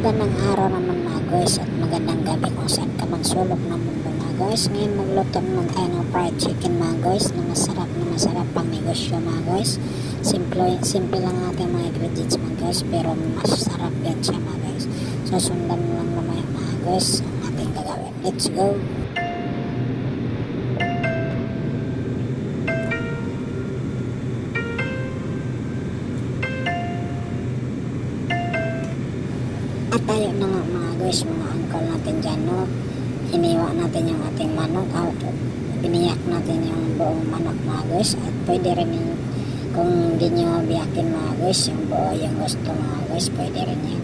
Magandang araw naman mga guys at magandang gabi kung saan ka man sulok ng mundo mga guys. Ngayon magluto naman tayo ng fried chicken mga guys na masarap pang negosyo mga guys. Simple lang ating mga ingredients mga guys pero masarap yan siya mga guys. So sundan mo lang naman mga guys ang ating gagawin. Let's go! At tayo na nga mga guys, mga uncle natin dyan, no? Hiniwa natin yung ating manok, biniyak natin yung buong manok mga guys. At pwede rin yung, kung hindi nyo biyakin mga guys, yung buo yung gusto mga guys, pwede rin yan.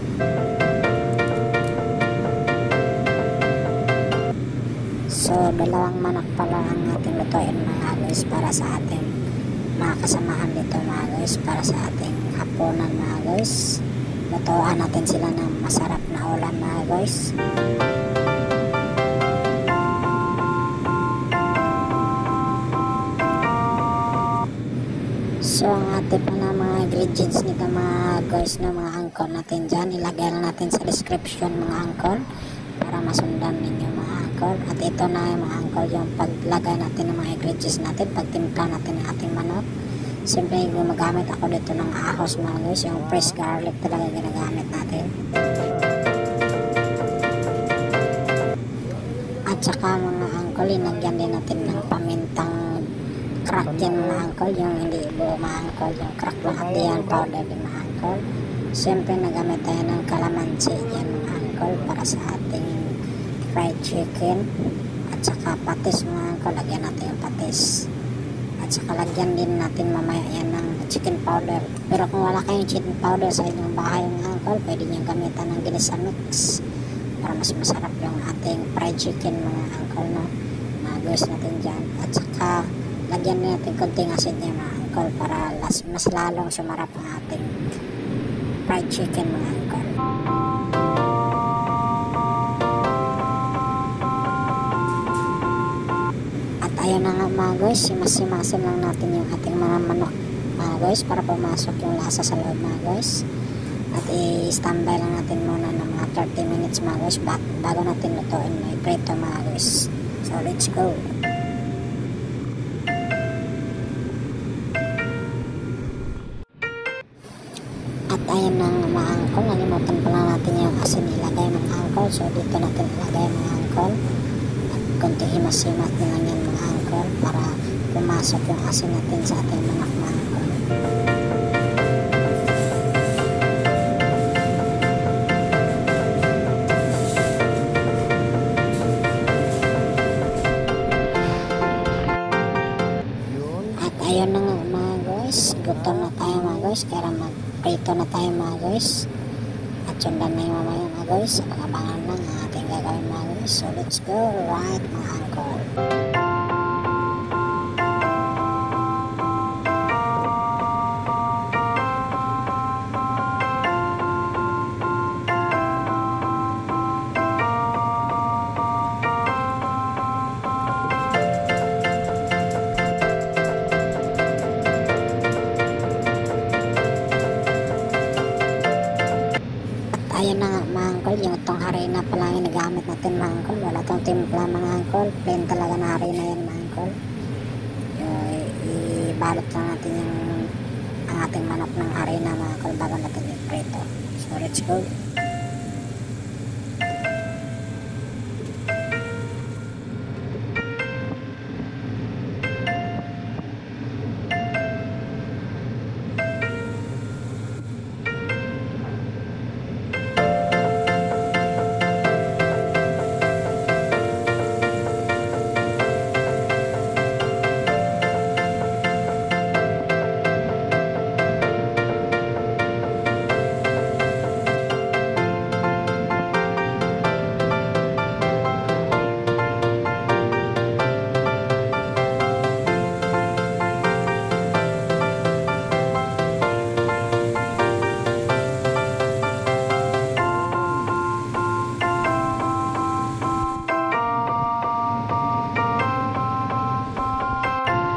So dalawang manok pala ang ating lutuin mga guys para sa ating mga kasamahan dito mga guys, para sa ating hapunan mga guys. Lutuan natin sila ng masarap na ulam mga guys. So ang ating pa na mga ingredients nito mga guys na mga uncle natin dyan, ilagay na natin sa description mga uncle para masundan ninyo mga uncle. At ito na yung mga uncle yung paglagay natin ng mga ingredients natin, pagtimpla natin ng ating manok. Siyempre gumagamit ako dito ng ahos mga guys, yung fresh garlic talaga ginagamit natin. At saka mga uncle, inagyan din natin ng pamintang crack yan mga uncle, yung hindi buo mga uncle, yung crack lahat yan, powder din mga uncle. Siyempre nagamit tayo ng calamansi yan mga uncle para sa ating fried chicken. At saka patis mga uncle, lagyan natin yung patis. At saka lagyan din natin mamaya yan ng chicken powder. Pero kung wala kayong chicken powder sa inyong bahay mga uncle, pwede nyo gamitan ng ginisa mix para mas masarap yung ating fried chicken mga uncle, no? Mga guys natin dyan. At saka lagyan din natin konting asin niya mga uncle para mas lalong sumarap ang ating fried chicken mga uncle. Ayan na nga mga guys, simasim lang natin yung ating mga manok mga guys para pumasok yung lasa sa loob mga guys. At i-standby lang natin muna ng mga 30 minutes mga guys bago natin lutuin may prito mga guys. So let's go! At ayan na nga mga uncle, nalimutan pa lang natin yung asin ilagay mga uncle. So dito natin ilagay mga uncle. Kunti himas-himas na lang yan mga uncle para pumasok yung asin natin sa ating manok mga uncle. At ayun na nga mga guys, gutom na tayo mga guys, kaya magprito na tayo mga guys. At sundan na yung mamaya mga guys, abangan lang ang ating gagawin mga guys. So let's go right mga uncle. Ayan na nga mga uncle, yung itong harina pa lang yung nagamit natin mga uncle. Wala itong timpla mga uncle, plain talaga na harina yan mga uncle. Ibalot lang natin ang ating manok ng harina mga uncle bago natin i-prito. So let's go!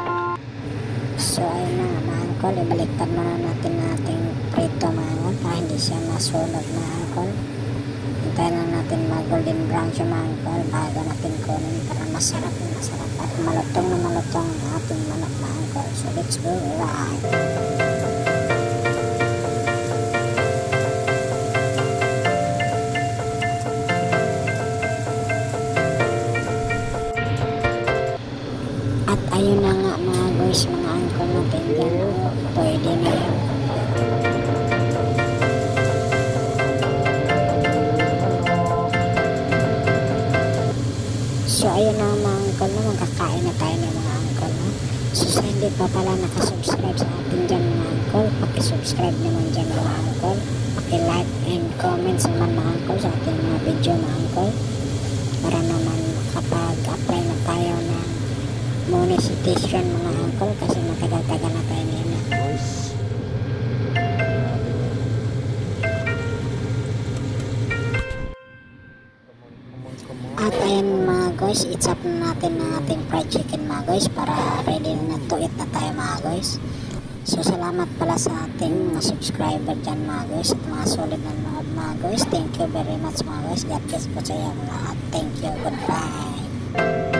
So ayun na mga uncle, ibaliktad muna natin ating prito mga uncle para hindi siya masunog na angkol. Hintayin lang natin mag-golden brown siya mga angkol bago natin kunin para masarap at malutong na malutong ang ating manok na angkol. So let's go right! At ayun na nga mga guys, mga angkol natin dyan, pwede na yun. So ayun na mga angkol na, magkakain na tayo ng mga angkol na. So sa hindi pa pala nakasubscribe sa atin dyan mga angkol, pakisubscribe naman dyan mga angkol, pakilike and comments naman mga angkol sa ating mga video mga angkol, para naman makapag-apply na tayo ng monetization mga angkol, kasi matagal-tagal na tayo nila. At ayun mga guys, it's up na natin ng ating fried chicken mga guys, para ready na to eat na tayo mga guys. So salamat pala sa ating mga subscriber dyan mga guys, at mga solid na mga guys. Thank you very much mga guys. God bless po sa iyo lahat. Thank you. Goodbye.